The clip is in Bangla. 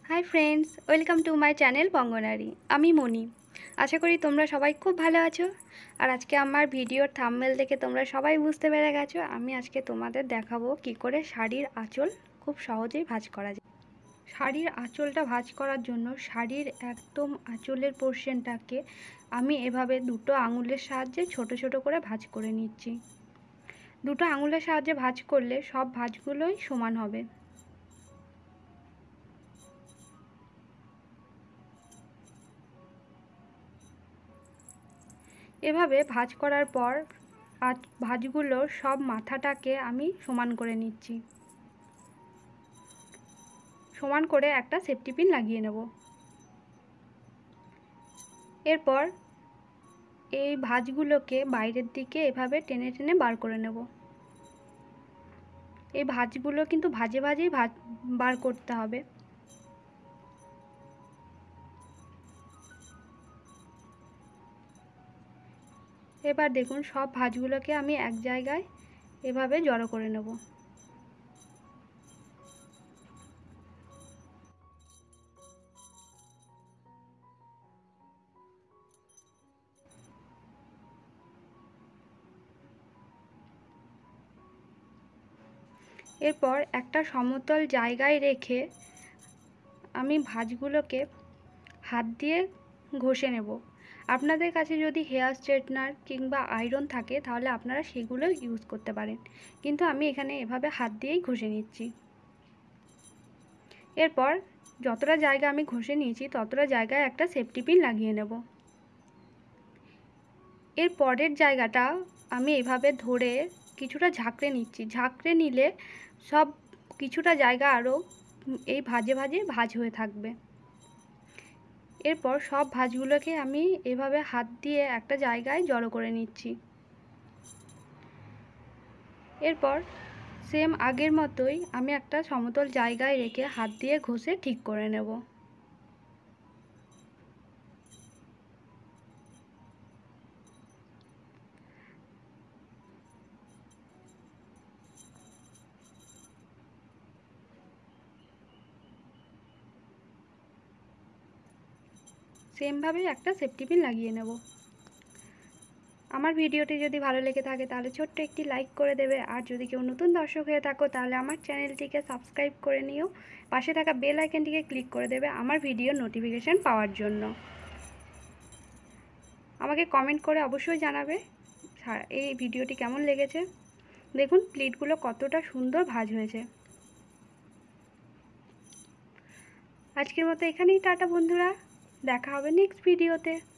High friends, welcome to my channel Banganari. আমি মনি। আশা করি তোমরা সবাই খুব ভালো আছো। আর আজকে আমার ভিডিওর থাম্বনেল দেখে তোমরা সবাই বুঝতে পেরে গেছো আমি আজকে তোমাদের দেখাবো কি করে শাড়ির আঁচল খুব সহজেই ভাঁজ করা যায়। শাড়ির আঁচলটা ভাঁজ করার জন্য শাড়ির একদম আঁচলের পোর্শনটাকে আমি এভাবে দুটো আঙুলের সাহায্যে ছোট ছোট করে ভাঁজ করে নিচ্ছি। দুটো আঙুলের সাহায্যে ভাঁজ করলে সব ভাঁজগুলোই সমান হবে। এভাবে ভাঁজ করার পর ভাঁজগুলো সব মাথাটাকে আমি সমান করে নিচ্ছি। সমান করে একটা সেফটি পিন লাগিয়ে নেব। এরপর এই ভাঁজগুলোকে বাইরের দিকে এভাবে টেনে টেনে বার করে নেব। এই ভাঁজগুলো কিন্তু ভাঁজে ভাঁজেই বার করতে হবে। এবার দেখুন সব ভাঁজগুলোকে আমি এক জায়গায় এভাবে জড়ো করে নেব। এরপর একটা সমতল জায়গায় রেখে আমি ভাঁজগুলোকে হাত দিয়ে ঘষে নেব। আপনাদের কাছে যদি হেয়ার স্ট্রেটনার কিংবা আয়রন থাকে তাহলে আপনারা সেগুলো ইউজ করতে পারেন, কিন্তু আমি এখানে এভাবে হাত দিয়েই ঘষে নিচ্ছি। এরপর যতটা জায়গা আমি ঘষে নিয়েছি ততটা জায়গায় একটা সেফটি পিন লাগিয়ে নেব। এর পরের জায়গাটা আমি এভাবে ধরে কিছুটা ঝাঁকড়ে নিচ্ছি। ঝাঁকড়ে নিলে সব কিছুটা জায়গা আরও এই ভাঁজে ভাঁজে ভাঁজ হয়ে থাকবে। এরপর সব ভাঁজগুলোকে আমি এভাবে হাত দিয়ে একটা জায়গায় জড়ো করে নিচ্ছি। এরপর সেম আগের মতোই আমি একটা সমতল জায়গায় রেখে হাত দিয়ে ঘষে ঠিক করে নেব। সেমভাবে একটা সেফটি পিন লাগিয়ে নেব। আমার ভিডিওটি যদি ভালো লেগে থাকে তাহলে ছোট্ট একটি লাইক করে দেবে। আর যদি কেউ নতুন দর্শক হয়ে থাকো তাহলে আমার চ্যানেলটিকে সাবস্ক্রাইব করে নিও। পাশে থাকা বেল আইকনটিকে ক্লিক করে দেবে আমার ভিডিওর নোটিফিকেশান পাওয়ার জন্য। আমাকে কমেন্ট করে অবশ্যই জানাবে এই ভিডিওটি কেমন লেগেছে। দেখুন প্লিটগুলো কতটা সুন্দর ভাঁজ হয়েছে। আজকের মতো এখানেই টাটা বন্ধুরা, দেখা হবে নেক্সট ভিডিওতে।